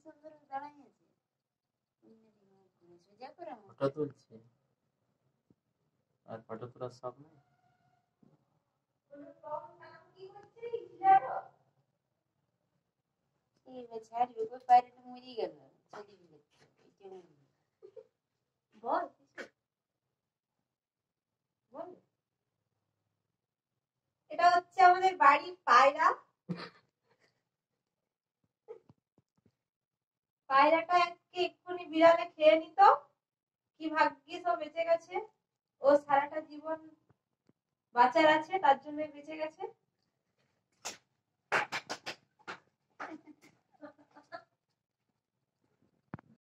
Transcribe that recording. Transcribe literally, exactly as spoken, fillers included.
সুন্দর দাঁড়াই আছে সোজা করে ফটো তুলছে আর ফটো তোলার সব নেই এই বেচারি ওই পায়রাটা মরে গেল বল বল এটা হচ্ছে আমাদের বাড়ির পায়রা পায়রাটা আজকে এক্ষুনি বিড়ালে খেয়ে নিত কি ভাগ্যিস ও বেঁচে গেছে ও সারাটা জীবন বাঁচার আছে তার জন্য বেঁচে গেছে